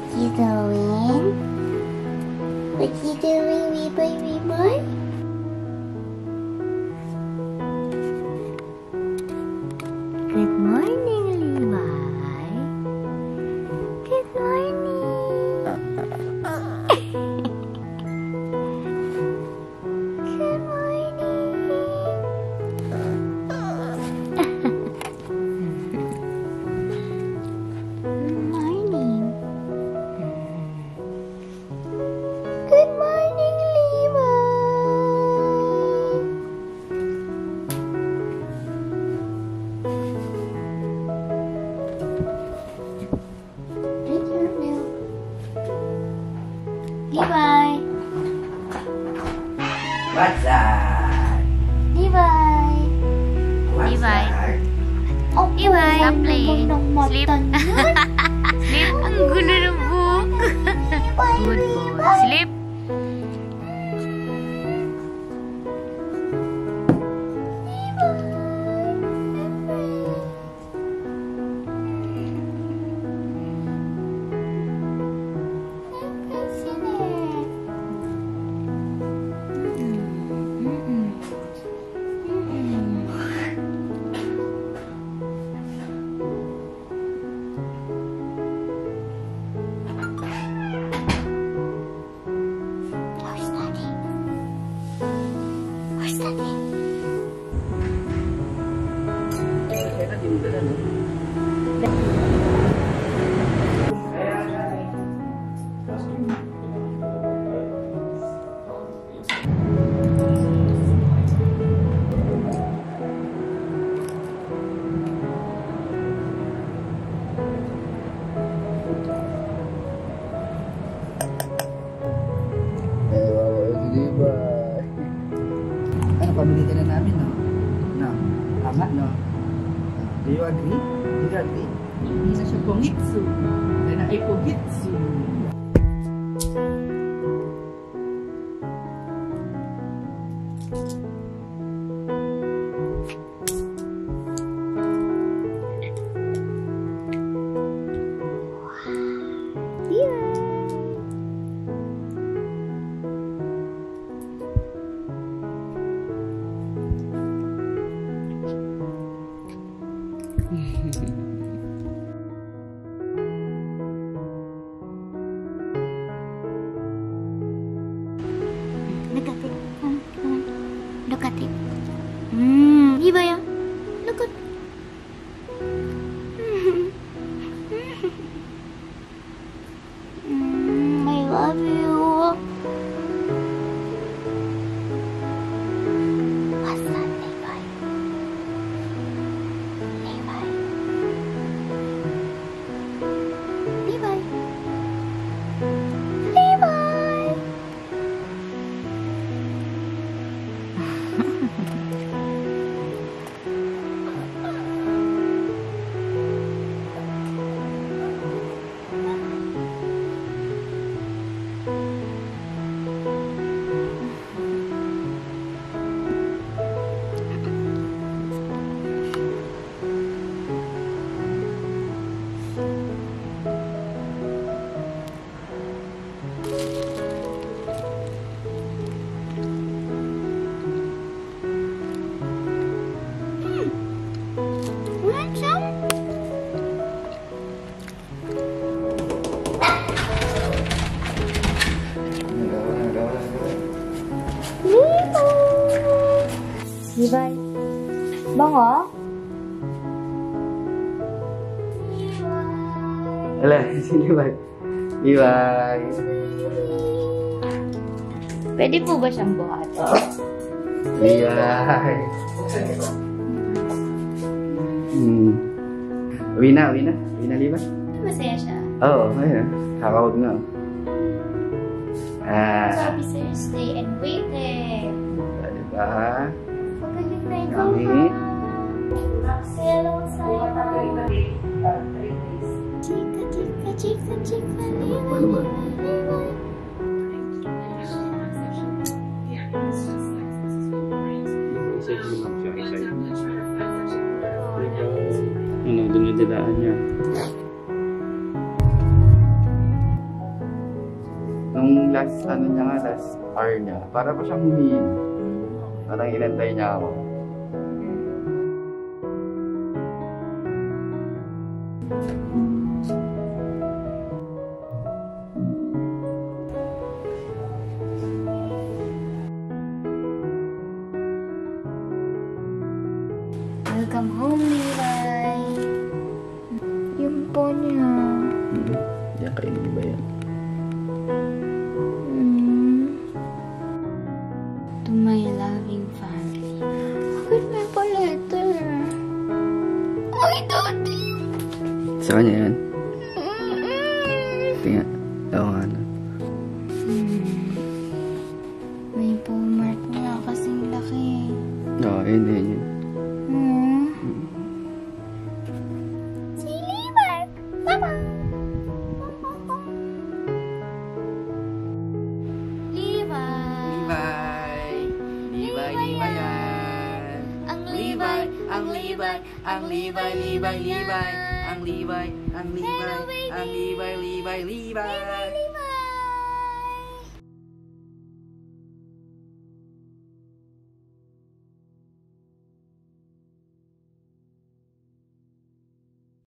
you doing? What you doing, Levi, Levi? Good morning, Levi. Good morning. Good morning. Good morning, Levi. Drink your milk. Levi. What's that? Levi. What's Levi. that? Oh, Levi. ang Play. ng mata Sleep. niyan. Sleep. Ang gulo ng buhok. Levi, Good Levi. boy. Sleep. Ano, pamilita na namin, no? No? Tama, no? Do you agree? Do you agree? Isa siya pongitsu. Kaya na ay pongitsu. Look at it. Look at it. Levi, look at. I love you. What's that, Levi? Levi. Levi. Levi. Levi. Bango? Alah, sini, Levi. Levi. Pwede po ba siyang buhati? Levi. Wina, Levi. Masaya siya. Oo, ayun. Kakawag na. Sabi sa'yo, stay and waited. Diba? Magaling na ikaw, Kami. ha? Hello, sa'yo. Chika, Levi. Ano, dinidilaan niya. Nung last, ano niya nga, last hour niya, para pa siyang humihin. Parang inantay niya ako. Welcome home, Levi. Yung po niya. Yan, kainin ba yan? To my loving family. Bakit may pa-letter? Ay, Daddy! Sa kanya yan? Tingnan. Oo nga na. May po-mark na kasing laki. Oo, yun din yun. Si Levi! Papa! Levi yan. Ang Levi! Ang Levi, ang Levi, Levi. Ang Levi, ang Levi, ang Levi.